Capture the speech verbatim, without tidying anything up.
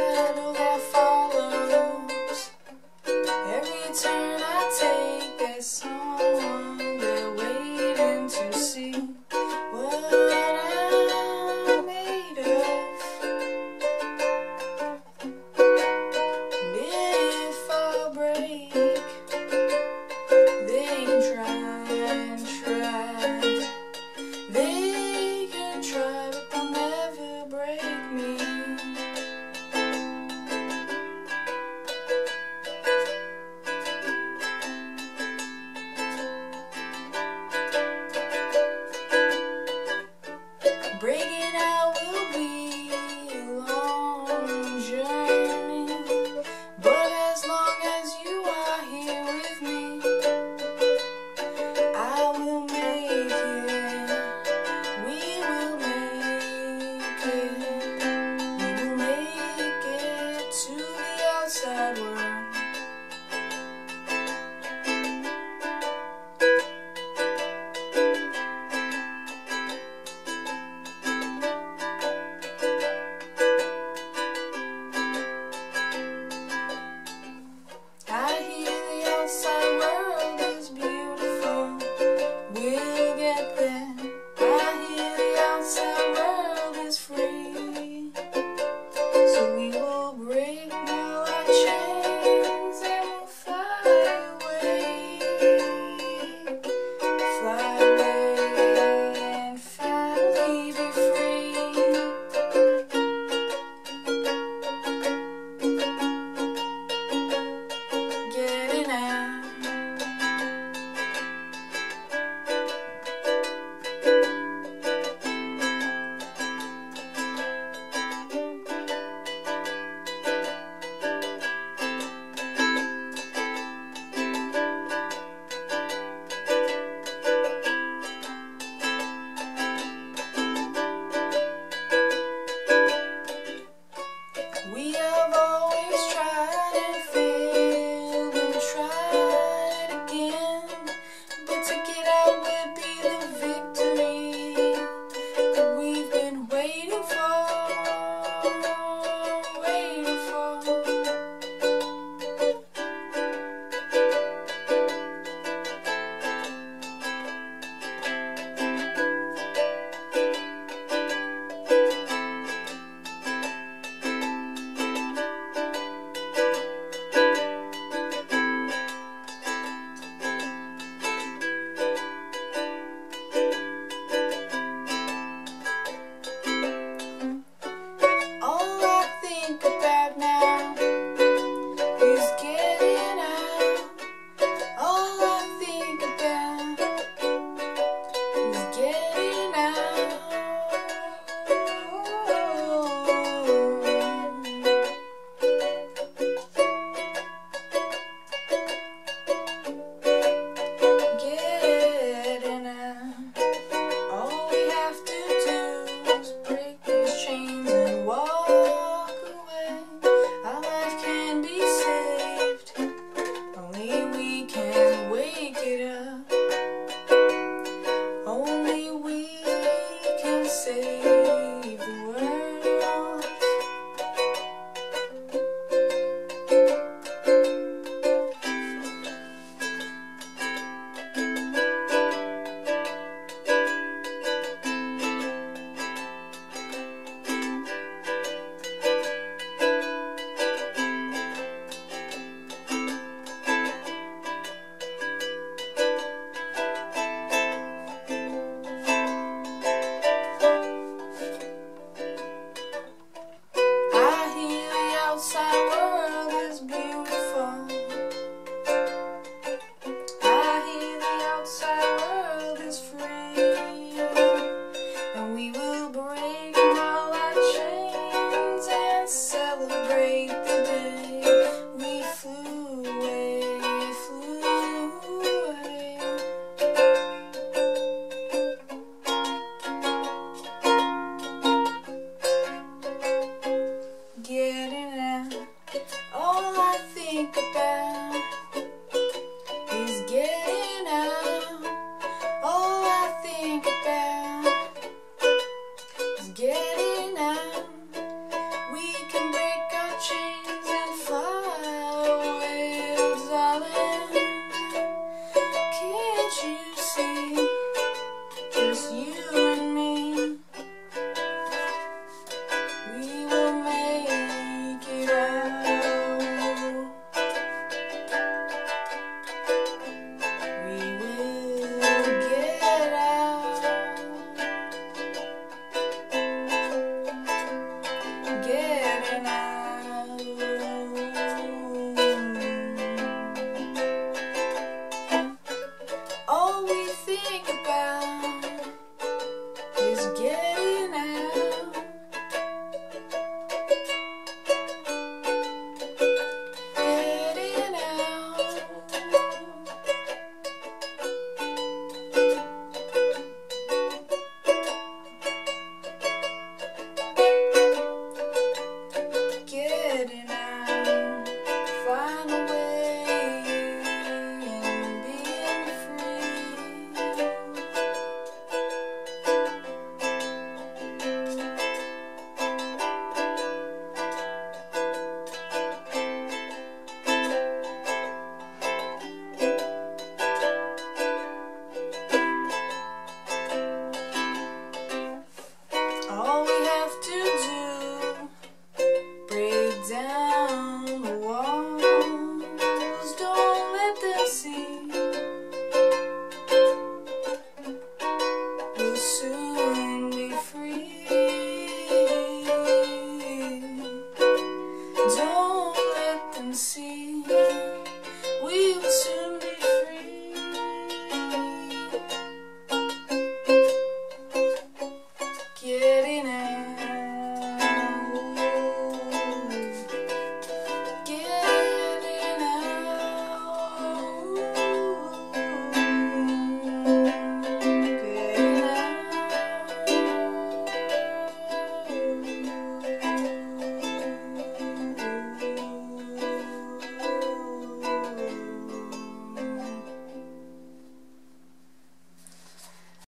battle that follows. Every turn I take, there's someone there waiting to see what I'm made of. And if I break, they can try and try. They can try, but they'll never break me. Breaking out will be a long journey, but as long as you are here with me, I will make it. We will make it. We will make it to the outside world. I hear the outside world is beautiful. We'll get there. I hear the outside world is free. So we will break all our chains and we'll fly away. Fly away and finally be free. Getting out. We have always tried and failed and tried again, but to get out would be the victory that we've been waiting for, waiting for. All I think about now is getting out. All I think about is getting out. Getting out. All we have to do is break these chains and walk away. Our life can be saved, only we can wake it up. Only we can save the world. I hear the outside world is beautiful. I hear the outside world is free, and we will break all our chains and celebrate the day we flew away, flew away. Getting out. All I think about is getting out. All I think about is getting out. We can break our out. All we think about is getting out. Getting out. Getting out. Find a way in being free. All we have to do, break down